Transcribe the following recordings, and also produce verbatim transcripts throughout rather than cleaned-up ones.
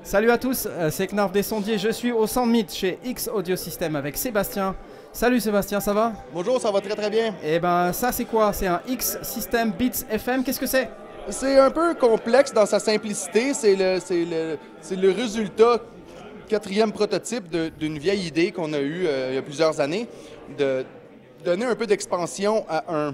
Salut à tous, euh, c'est Knarf des Sondiers, je suis au Sound Meet chez X Audio System avec Sébastien. Salut Sébastien, ça va? Bonjour, ça va très très bien. Et ben ça c'est quoi? C'est un X System Beats F M, qu'est-ce que c'est? C'est un peu complexe dans sa simplicité, c'est le, c'est le, c'est le résultat, quatrième prototype d'une vieille idée qu'on a eue euh, il y a plusieurs années, de donner un peu d'expansion à un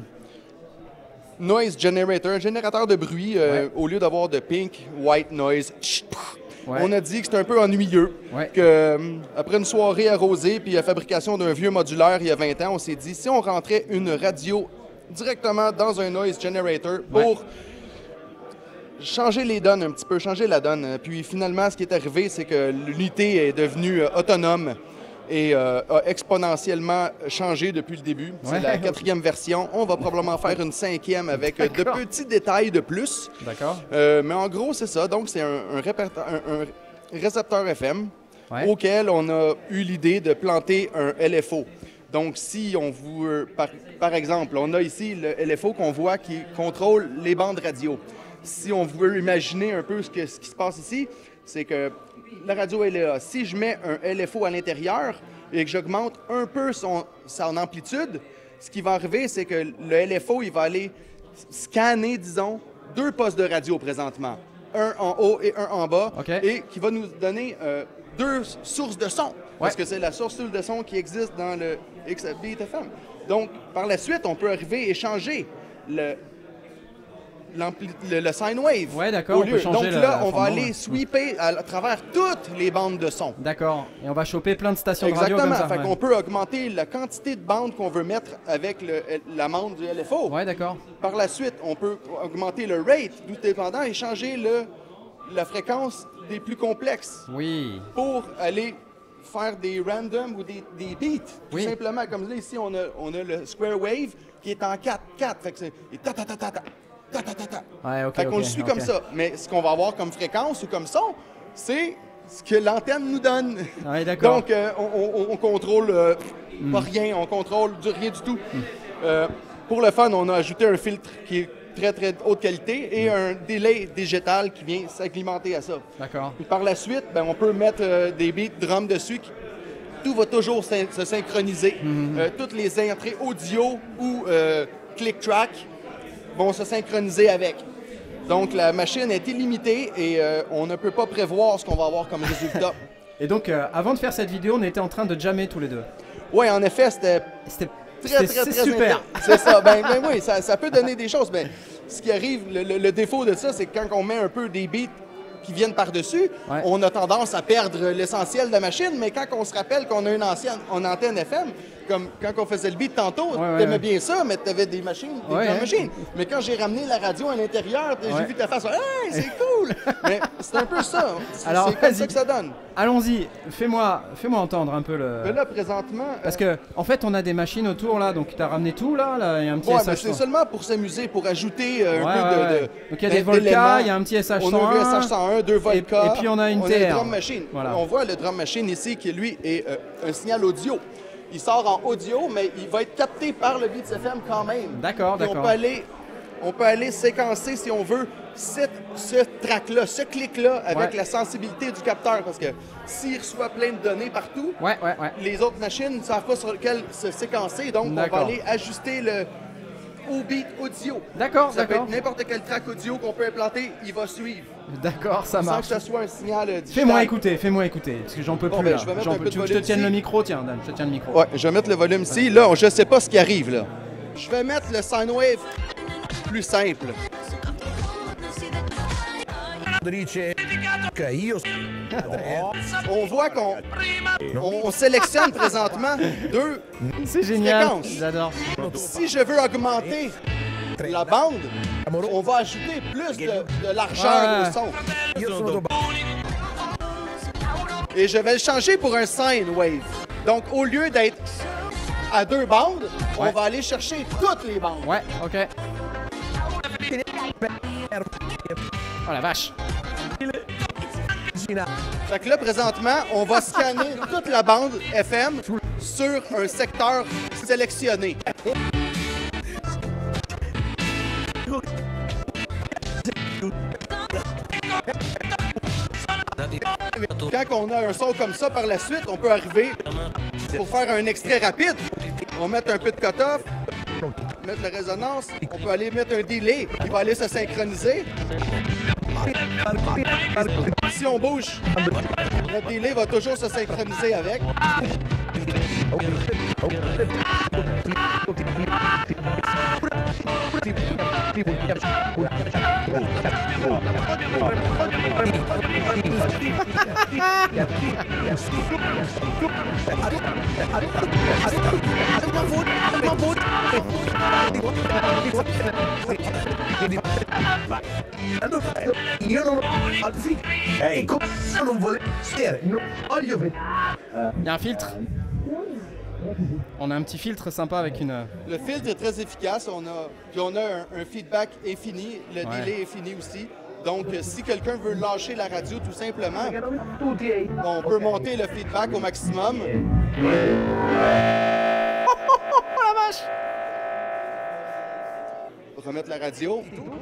noise generator, un générateur de bruit, euh, ouais. Au lieu d'avoir de pink, white noise. Ouais. On a dit que c'était un peu ennuyeux, ouais. que euh, après une soirée arrosée puis la fabrication d'un vieux modulaire il y a vingt ans, on s'est dit si on rentrait une radio directement dans un noise generator pour ouais. changer les donnes un petit peu, changer la donne. Puis finalement, ce qui est arrivé, c'est que l'unité est devenue euh, autonome et euh, a exponentiellement changé depuis le début. C'est ouais. la quatrième version. On va probablement faire une cinquième avec de petits détails de plus. D'accord. Euh, mais en gros, c'est ça. Donc, c'est un, un, un, un récepteur F M ouais. auquel on a eu l'idée de planter un L F O. Donc, si on veut, par, par exemple, on a ici le L F O qu'on voit qui contrôle les bandes radio. Si on veut imaginer un peu ce, que, ce qui se passe ici, c'est que la radio elle est là. Si je mets un L F O à l'intérieur et que j'augmente un peu son, son amplitude, ce qui va arriver, c'est que le L F O il va aller scanner, disons, deux postes de radio présentement, un en haut et un en bas, okay. et qui va nous donner euh, deux sources de son, ouais. parce que c'est la source de son qui existe dans le X Beat F M. Donc, par la suite, on peut arriver et changer le Le, le sine wave. Ouais, d'accord. Donc là, la, on va aller sweeper à, à travers toutes les bandes de son. D'accord. Et on va choper plein de stations Exactement. de radio comme ça. Fait ouais. qu'on peut augmenter la quantité de bandes qu'on veut mettre avec le, l'amende du L F O. Ouais, d'accord. Par la suite, on peut augmenter le rate, tout dépendant, et changer le, la fréquence des plus complexes. Oui. Pour aller faire des random ou des, des beats. Tout oui. simplement. Comme là, ici, on a, on a le square wave qui est en quatre quatre. Fait que c'est ta ta ta ta ta. Ta, ta, ta, ta. Ouais, okay, fait qu'on okay, le suit okay. comme ça. Mais ce qu'on va avoir comme fréquence ou comme son, c'est ce que l'antenne nous donne. Ouais, d'accord. Donc, euh, on, on, on contrôle euh, mm. pas rien, on contrôle du rien du tout. Mm. Euh, pour le fun, on a ajouté un filtre qui est très, très haute qualité et mm. un délai digital qui vient s'acclimater à ça. D'accord. Puis par la suite, ben, on peut mettre euh, des beats drum dessus. Qui, tout va toujours syn se synchroniser. Mm. Euh, toutes les entrées audio ou euh, click track vont se synchroniser avec. Donc, la machine est illimitée et euh, on ne peut pas prévoir ce qu'on va avoir comme résultat. Et donc, euh, avant de faire cette vidéo, on était en train de jammer tous les deux. Oui, en effet, c'était très, très, très super. C'est ça. Ben, ben oui, ça, ça peut donner des choses. Ben, ce qui arrive, le, le, le défaut de ça, c'est que quand on met un peu des beats qui viennent par-dessus, ouais. on a tendance à perdre l'essentiel de la machine, mais quand on se rappelle qu'on a une ancienne une antenne F M, comme quand on faisait le beat tantôt, ouais, ouais, t'aimais ouais. bien ça, mais t'avais des machines, des ouais, machines. Mais quand j'ai ramené la radio à l'intérieur, ouais. j'ai vu ta face, hey, c'est cool! Mais c'est un peu ça. Alors, c'est comme ça que ça donne. Allons-y, fais-moi fais-moi entendre un peu le... Mais là, présentement... Parce euh... que, en fait, on a des machines autour, là, donc tu as ramené tout, là, là, il y a un petit ouais, S H cent un. C'est seulement pour s'amuser, pour ajouter euh, ouais, un peu ouais, de, ouais. de... Donc il y a des Volca, il y a un petit S H cent un. On a un S H cent un, deux Volca. Et, et puis on a une on T R. A le drum machine. Voilà. On voit le drum machine ici, qui lui est euh, un signal audio. Il sort en audio, mais il va être capté par le Beats F M quand même. D'accord, d'accord. On peut aller, on peut aller séquencer, si on veut, cette, ce track-là, ce clic-là, avec ouais. la sensibilité du capteur. Parce que s'il reçoit plein de données partout, ouais, ouais, ouais. les autres machines ne savent pas sur lequel se séquencer. Donc, on va aller ajuster le au beat audio. D'accord, d'accord. Ça peut être n'importe quel track audio qu'on peut implanter, il va suivre. D'accord, ça marche. Sans que ce soit un signal digital. Fais-moi écouter, fais-moi écouter, parce que j'en peux bon, plus ben, là. Je vais mettre un peux, peu tu de veux que je te tienne ici. le micro? Tiens, Dan, je te tiens le micro. Ouais, je vais mettre le volume ici. Là, je sais pas ce qui arrive là. Je vais mettre le sine wave plus simple. On voit qu'on on, on sélectionne présentement deux C'est génial, fréquences. J'adore. Si je veux augmenter la bande, on va ajouter plus de, de largeur ouais. au son. Et je vais le changer pour un sine wave. Donc, au lieu d'être à deux bandes, ouais. on va aller chercher toutes les bandes. Ouais, OK. Oh la vache! Fait que là, présentement, on va scanner toute la bande F M sur un secteur sélectionné. Quand on a un son comme ça par la suite, on peut arriver pour faire un extrait rapide. On va mettre un peu de cut-off, mettre la résonance. On peut aller mettre un delay. Il va aller se synchroniser. Si on bouge, notre delay va toujours se synchroniser avec. Io non e come non volevo vedere, non voglio vedere. Il y a un filtre. On a un petit filtre sympa avec une... Le filtre est très efficace. On a, puis on a un, un feedback infini. Le Ouais. delay est fini aussi. Donc, euh, si quelqu'un veut lâcher la radio tout simplement, on peut monter le feedback au maximum. Oh la vache! Remettre la radio.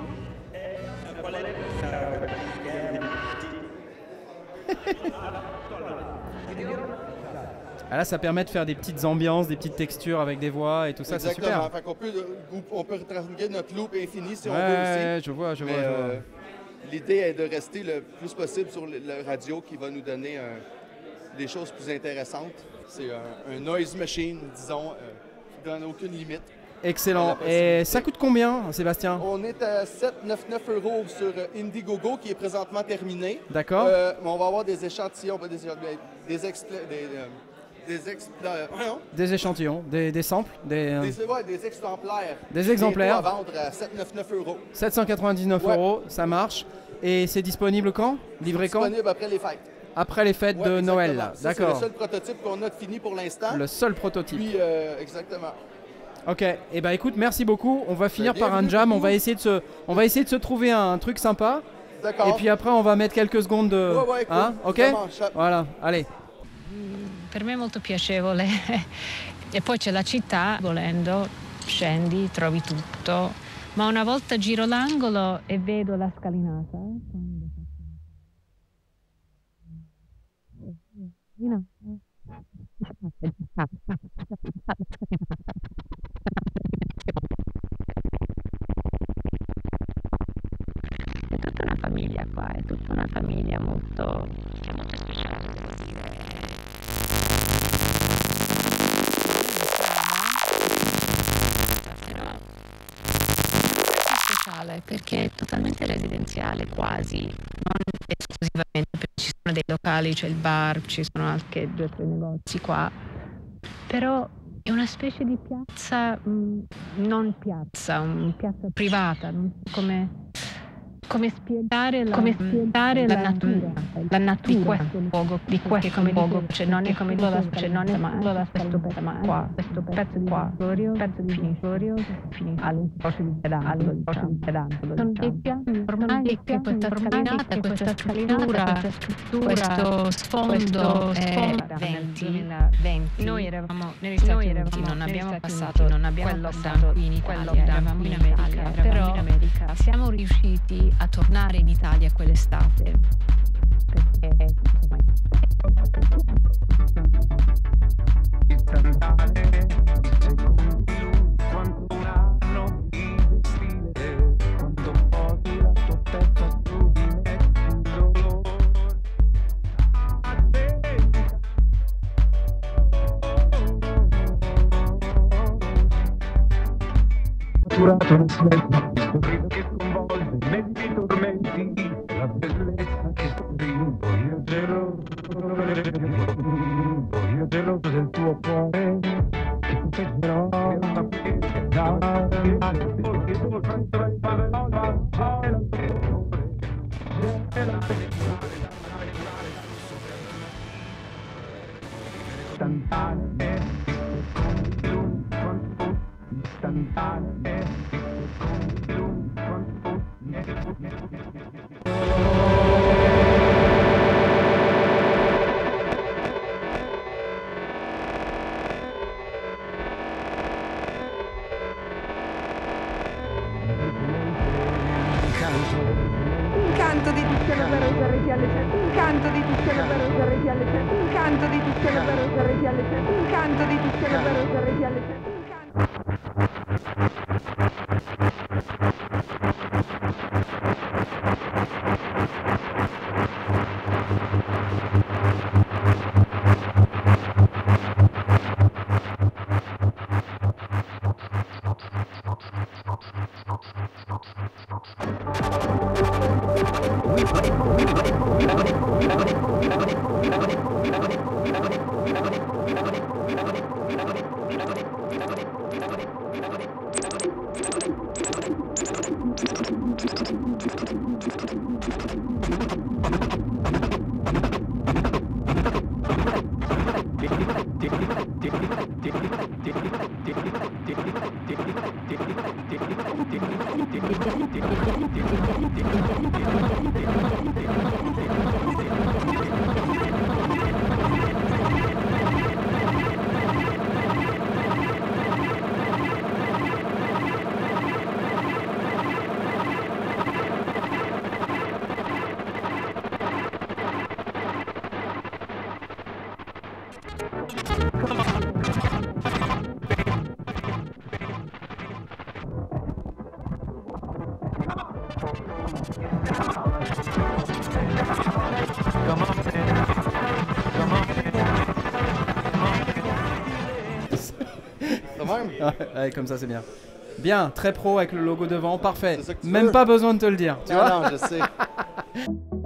Ah là, ça permet de faire des petites ambiances, des petites textures avec des voix et tout ça, c'est Exactement. super. Fait qu'on peut, on peut retranscrire notre loop infini si on Ouais, veut ouais, aussi. je vois, je vois, Mais, je vois. euh, l'idée est de rester le plus possible sur le, le radio qui va nous donner euh, des choses plus intéressantes. C'est un, un noise machine, disons, euh, qui donne aucune limite. Excellent. la possibilité. Et ça coûte combien, Sébastien? On est à sept virgule quatre-vingt-dix-neuf euros sur euh, Indiegogo qui est présentement terminé. D'accord. Euh, mais on va avoir des échantillons, pas des des expla- des, euh, des, expla- euh, voyons, Des échantillons, des, des samples, des, euh, des, ouais, des exemplaires. Des exemplaires. Bientôt à vendre à sept virgule quatre-vingt-dix-neuf euros. sept cent quatre-vingt-dix-neuf Ouais. euros, ça marche. Et c'est disponible quand? Livré quand? Disponible après les fêtes. Après les fêtes Ouais, de exactement. Noël, là. Ça, D'accord. C'est le seul prototype qu'on a de fini pour l'instant. Le seul prototype. Puis, euh, exactement. Ok, et eh ben écoute, merci beaucoup. On va finir par un bienvenue jam. On beaucoup. va essayer de se, on va essayer de se trouver un truc sympa. D'accord. Et puis après, on va mettre quelques secondes de. Ouais, ouais, cool. Hein, ok. Vraiment, chat. Voilà, allez. Per me è molto piacevole e poi c'è la città, volendo scendi, trovi tutto, ma una volta giro l'angolo e vedo la scalinata. You know. È tutta una famiglia qua, è tutta una famiglia molto, che è molto speciale, devo dire. Speciale perché è totalmente residenziale, quasi, non esclusivamente, perché ci sono dei locali, c'è il bar, ci sono anche due o tre negozi qua, però è una specie di piazza, mh, non piazza, una piazza privata, non so come, come spiegare la, come spiegare la, la natura, la natura di questo luogo, di questo luogo, cioè non è come la cioè non è ma questo pezzo ma qua, questo pezzo di qua, pezzo di finiscorio, finisce all'incontro di pedale, all'incontro di pedale. Sono dei piani, ormai che questa scalinata, questa struttura, questo sfondo è venti. Noi eravamo negli Stati Uniti, non abbiamo passato, non abbiamo passato qui in Italia, eravamo in America, però siamo riusciti a tornare in Italia quell'estate perché insomma quanto un anno di stile, quanto posi la tua testa su di me, il dolore. Maturato nel silenzio, questo grido che sconvolge menti tormenti, la bellezza che stringo, io geloso, io geloso del tuo cuore, che ti penserò una pietra, istantanee, secondi l'un, quanto istantanee, secondi l'un, quanto Un canto canto di tutte le parole R T L cento, un canto di tutte le parole R T L cento, un canto di tutte le parole R T L cento, un canto di tutte le parole R T L cento, un canto. De même? Ouais, ouais, comme ça c'est bien. Bien, très pro avec le logo devant, parfait. C'est ça que tu Même veux? pas besoin de te le dire, tu Non, vois. non, je sais.